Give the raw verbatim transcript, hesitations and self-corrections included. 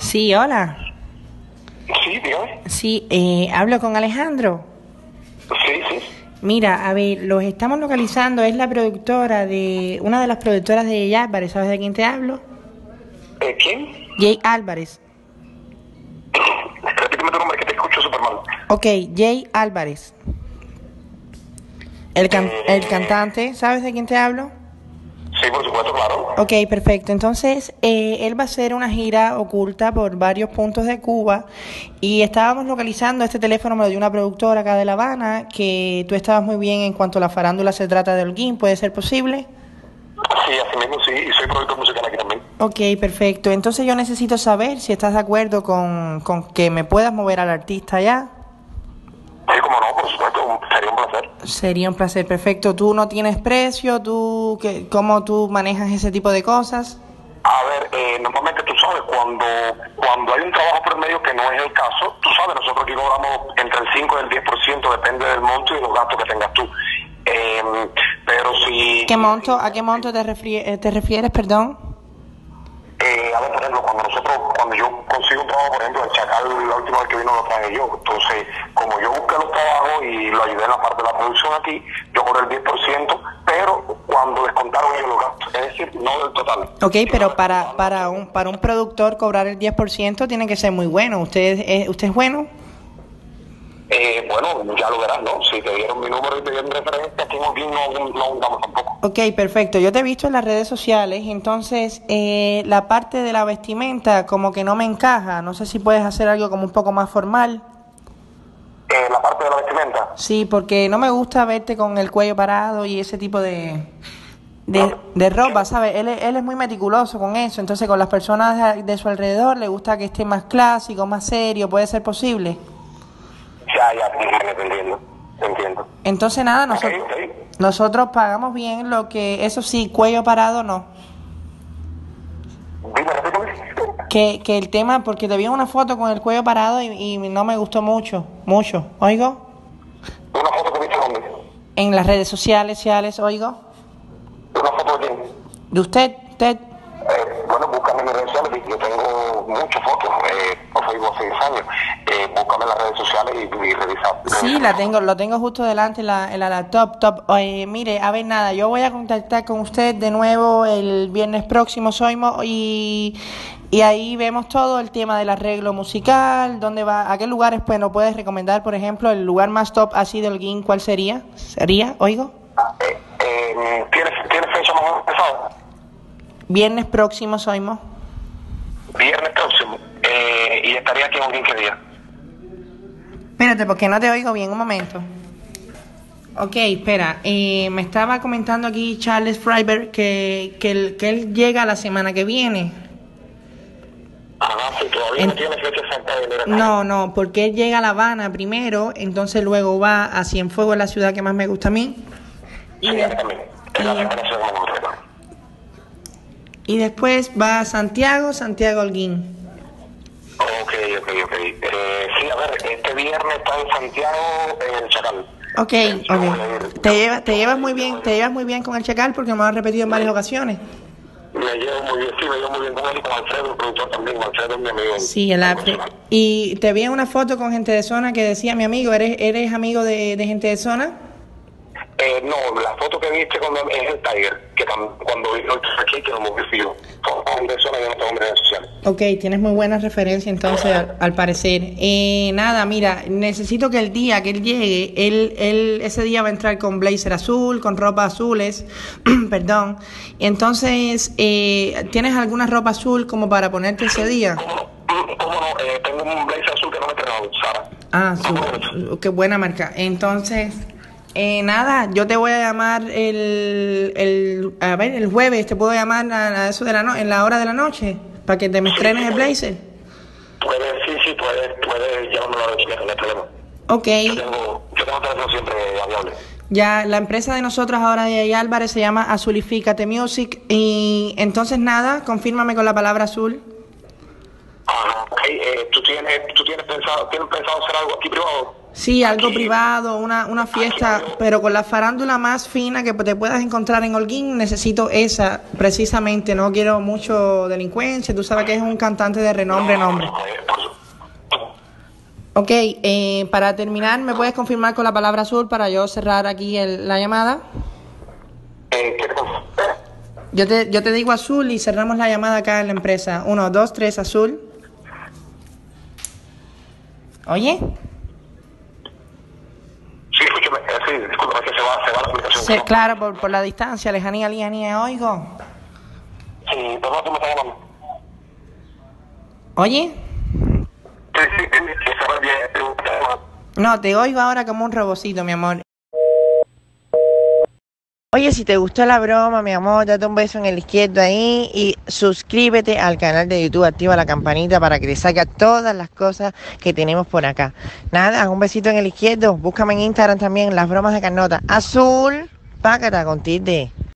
Sí, hola. Sí, dígame. Sí, eh, hablo con Alejandro. Sí, sí. Mira, a ver, los estamos localizando, es la productora de, una de las productoras de Jay Álvarez, ¿sabes de quién te hablo? Eh, ¿Quién? Jay Álvarez. Repíteme tu nombre que te escucho súper mal. Ok, Jay Álvarez. El, can- Eh, el cantante, ¿sabes de quién te hablo? Sí, por supuesto, claro. Ok, perfecto. Entonces, eh, él va a hacer una gira oculta por varios puntos de Cuba y estábamos localizando este teléfono, me lo dio una productora acá de La Habana, que tú estabas muy bien en cuanto a la farándula se trata de Holguín, ¿puede ser posible? Sí, así mismo, sí, y soy productor musical aquí también. Ok, perfecto. Entonces yo necesito saber si estás de acuerdo con, con que me puedas mover al artista ya. Sí, como no, por supuesto, sería un placer. Sería un placer, perfecto. ¿Tú no tienes precio? ¿Tú qué, cómo tú manejas ese tipo de cosas? A ver, eh, normalmente tú sabes, cuando cuando hay un trabajo por medio que no es el caso, tú sabes, nosotros aquí cobramos entre el cinco y el diez por ciento, depende del monto y de los gastos que tengas tú. Eh, pero si... ¿Qué monto? ¿A qué monto te, refri- te refieres, perdón? Eh, a ver, por ejemplo, cuando nosotros, cuando yo consigo un trabajo, por ejemplo, el Chacal, la última vez que vino lo traje yo. Entonces, como yo busqué los trabajos y lo ayudé en la parte de la producción aquí, yo cobré el diez por ciento, pero cuando descontaron ellos los gastos, es decir, no del total. Ok, pero para para un para un productor cobrar el diez por ciento tiene que ser muy bueno. ¿Usted es, usted es bueno? Eh, bueno, ya lo verás, ¿no? Si te dieron mi número y te dieron referencia, aquí en Holguín no, no abundamos tampoco. Ok, perfecto. Yo te he visto en las redes sociales, entonces eh, la parte de la vestimenta como que no me encaja. No sé si puedes hacer algo como un poco más formal. Eh, la parte de la vestimenta. Sí, porque no me gusta verte con el cuello parado y ese tipo de, de, de ropa, ¿sabes? Él, es- él es muy meticuloso con eso, entonces con las personas de, de su alrededor le gusta que esté más clásico, más serio, ¿puede ser posible? Ya, ya, te entiendo, te entiendo. Te entiendo. Entonces nada, nosotros, Ok, ok. nosotros pagamos bien lo que, eso sí, cuello parado no. Dime, repítame. Que, que el tema, porque te vi una foto con el cuello parado y, y no me gustó mucho, mucho, ¿oigo? ¿Una foto que viste dónde? En las redes sociales, sociales, ¿oigo? ¿Una foto de quién? ¿De usted? ¿Usted? Eh, bueno, búscame en mis redes sociales, yo tengo muchas fotos, eh, no soy hace diez años, eh, búscame en las redes sociales y, y revisa. Sí, la tengo, lo tengo justo delante en la, en la laptop, top. Oye, mire, a ver, nada, yo voy a contactar con usted de nuevo el viernes próximo, Soimo, y, y ahí vemos todo el tema del arreglo musical, dónde va, a qué lugares, pues, nos puedes recomendar, por ejemplo, el lugar más top así de Holguín, ¿cuál sería? ¿Sería, oigo? Eh, eh, ¿tienes, ¿Tienes fecha más empezada? Viernes próximo, Soimo. Viernes próximo. Eh, ¿Y estaría aquí en qué día? Espérate, porque no te oigo bien, un momento. Ok, espera, eh, me estaba comentando aquí Charles Freiberg que, que, él, que él llega la semana que viene. Ajá, sí, todavía En- no tiene fecha exacta de venir acá. No, no, porque él llega a La Habana primero, entonces luego va a Cienfuegos, la ciudad que más me gusta a mí. Y, Sí, de- a mí también. Es la y- primera ciudad que me gusta. y después va a Santiago, Santiago Holguín. Ok, ok, ok. Eh, sí, a ver, este viernes está en Santiago, en el Chacal. Ok, Eh, yo voy a ok. ir- Te llevas, te llevas muy bien, te llevas muy bien con el Chacal porque me lo has repetido en varias ocasiones. Me llevo muy bien, sí, me llevo muy bien con él y con Alfredo, el productor también. Alfredo es mi amigo. Sí, el arte. Y te vi en una foto con gente de zona que decía, mi amigo, ¿eres, eres amigo de, de gente de zona? Eh, no, la foto que viste cuando es el Tiger, que tam- cuando vino aquí, que lo moví yo. Son de zona, yo no tengo en redes sociales. Ok, tienes muy buena referencia entonces al, al parecer. Eh, nada, mira, necesito que el día que él llegue, él, él ese día va a entrar con blazer azul, con ropa azules, perdón. Entonces, eh, ¿tienes alguna ropa azul como para ponerte ese día? ¿Cómo no? Mm, ¿Cómo no? Eh, tengo un blazer azul que no me he entregado, Sara. Ah, ¿Cómo su, no? qué buena marca. Entonces, eh, nada, yo te voy a llamar el, el, a ver, el jueves, te puedo llamar a, a eso de la no, en la hora de la noche, para que te me estrenes el blazer. Puedes, sí, sí, puedes, puedes llamarme a la noche, no hay problema. Ok, Yo tengo, yo tengo teléfono siempre variable. ya la empresa de nosotros ahora de Jay Álvarez se llama Azulifícate Music y entonces nada, confírmame con la palabra azul. Ah, ok, eh, ¿tú tienes, tú tienes pensado, tienes pensado hacer algo aquí privado? Sí, algo Aquí, privado, una, una fiesta, aquí, pero con la farándula más fina que te puedas encontrar en Holguín, necesito esa, precisamente. No quiero mucho delincuencia, tú sabes que es un cantante de renombre, no, nombre. eh, por su- Ok, eh, para terminar, ¿me puedes confirmar con la palabra azul para yo cerrar aquí el- la llamada? eh, ¿qué te confundí? Yo te, yo te digo azul y cerramos la llamada acá en la empresa. Uno, dos, tres, azul. Oye, Sí, escúchame, eh, sí, discúlpame, es que se va, se va la aplicación. se, claro, por, por la distancia, lejanía, lejanía, oigo. Sí, ¿de dónde tú me estás llamando? Oye, Sí, sí, sí, que se va bien. eh, no, te oigo ahora como un robocito, mi amor. Oye, si te gustó la broma, mi amor, date un beso en el izquierdo ahí y suscríbete al canal de YouTube, activa la campanita para que te salga todas las cosas que tenemos por acá. Nada, un besito en el izquierdo, búscame en Instagram también, las bromas de Carnota. Azul, págata con tilde.